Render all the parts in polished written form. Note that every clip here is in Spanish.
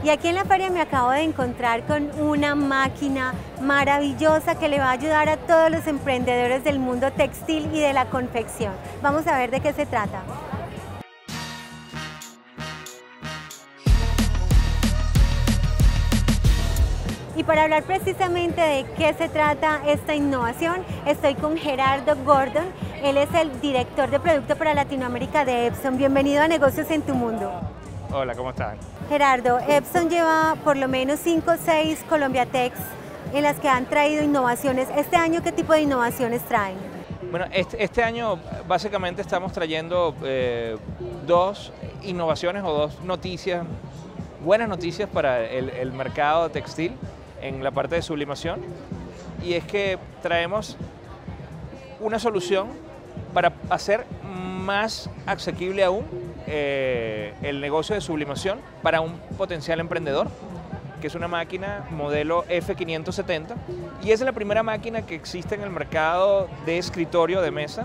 Y aquí en la feria me acabo de encontrar con una máquina maravillosa que le va a ayudar a todos los emprendedores del mundo textil y de la confección. Vamos a ver de qué se trata. Y para hablar precisamente de qué se trata esta innovación, estoy con Gerardo Gordon. Él es el director de producto para Latinoamérica de Epson. Bienvenido a Negocios en tu Mundo. Hola, ¿cómo están? Gerardo, Epson lleva por lo menos 5 o 6 Colombiatex en las que han traído innovaciones. ¿Este año qué tipo de innovaciones traen? Bueno, este año básicamente estamos trayendo dos innovaciones o dos noticias, buenas noticias para el mercado textil en la parte de sublimación. Y es que traemos una solución para hacer más asequible aún el negocio de sublimación para un potencial emprendedor, que es una máquina modelo F570, y es la primera máquina que existe en el mercado de escritorio de mesa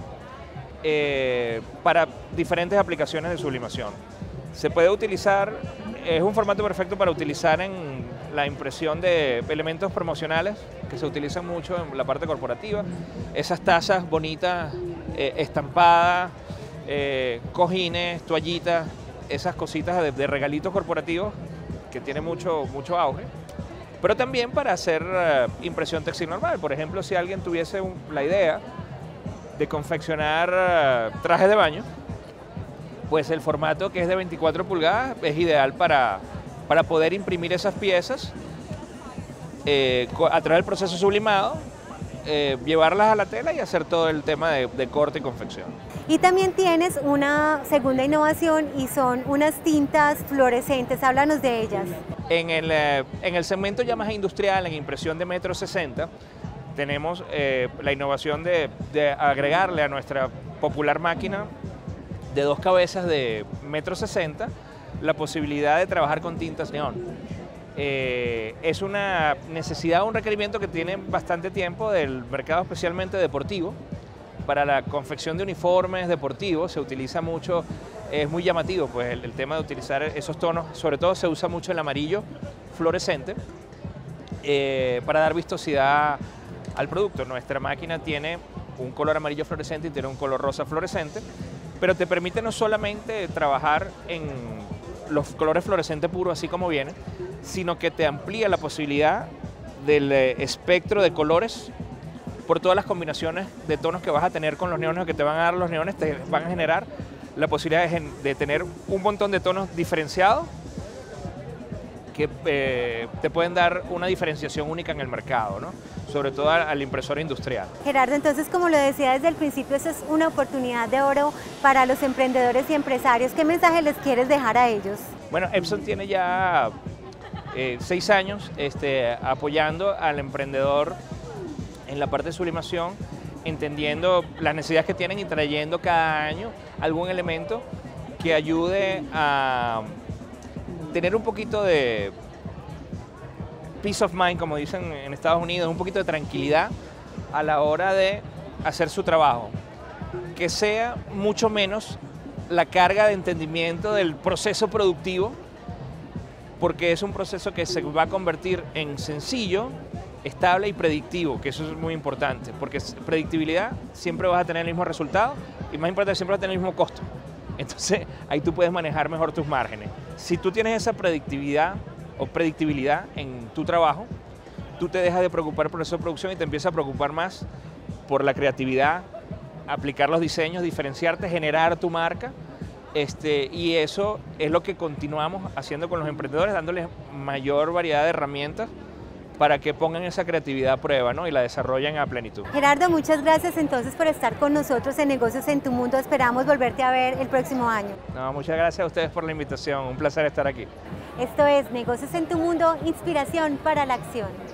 para diferentes aplicaciones de sublimación. Se puede utilizar, es un formato perfecto para utilizar en la impresión de elementos promocionales que se utilizan mucho en la parte corporativa, esas tazas bonitas, estampadas, cojines, toallitas, esas cositas de regalitos corporativos que tiene mucho auge, pero también para hacer impresión textil normal. Por ejemplo, si alguien tuviese la idea de confeccionar trajes de baño, pues el formato, que es de 24 pulgadas, es ideal para poder imprimir esas piezas a través del proceso sublimado, llevarlas a la tela y hacer todo el tema de corte y confección. Y también tienes una segunda innovación y son unas tintas fluorescentes. Háblanos de ellas. En el segmento ya más industrial, en impresión de 1,60 m, tenemos la innovación de agregarle a nuestra popular máquina de 2 cabezas de 1,60 m la posibilidad de trabajar con tintas neón. Es una necesidad, un requerimiento que tiene bastante tiempo del mercado, especialmente deportivo. Para la confección de uniformes deportivos se utiliza mucho, es muy llamativo pues el tema de utilizar esos tonos, sobre todo se usa mucho el amarillo fluorescente para dar vistosidad al producto. Nuestra máquina tiene un color amarillo fluorescente y tiene un color rosa fluorescente, pero te permite no solamente trabajar en los colores fluorescentes puros así como viene, sino que te amplía la posibilidad del espectro de colores por todas las combinaciones de tonos que vas a tener con los neones que te van a dar. Los neones te van a generar la posibilidad de tener un montón de tonos diferenciados que te pueden dar una diferenciación única en el mercado, ¿no? Sobre todo a la impresora industrial. Gerardo, entonces, como lo decía desde el principio, eso es una oportunidad de oro para los emprendedores y empresarios. ¿Qué mensaje les quieres dejar a ellos? Bueno, Epson tiene ya 6 años apoyando al emprendedor en la parte de sublimación, entendiendo las necesidades que tienen y trayendo cada año algún elemento que ayude a tener un poquito de peace of mind, como dicen en Estados Unidos, un poquito de tranquilidad a la hora de hacer su trabajo, que sea mucho menos la carga de entendimiento del proceso productivo, porque es un proceso que se va a convertir en sencillo, estable y predictivo, que eso es muy importante, porque predictibilidad, siempre vas a tener el mismo resultado y más importante, siempre vas a tener el mismo costo. Entonces ahí tú puedes manejar mejor tus márgenes. Si tú tienes esa predictividad o predictibilidad en tu trabajo, tú te dejas de preocupar por el proceso de producción y te empiezas a preocupar más por la creatividad, aplicar los diseños, diferenciarte, generar tu marca. Y eso es lo que continuamos haciendo con los emprendedores, dándoles mayor variedad de herramientas para que pongan esa creatividad a prueba, ¿no? Y la desarrollen a plenitud. Gerardo, muchas gracias entonces por estar con nosotros en Negocios en tu Mundo. Esperamos volverte a ver el próximo año. No, muchas gracias a ustedes por la invitación. Un placer estar aquí. Esto es Negocios en tu Mundo, inspiración para la acción.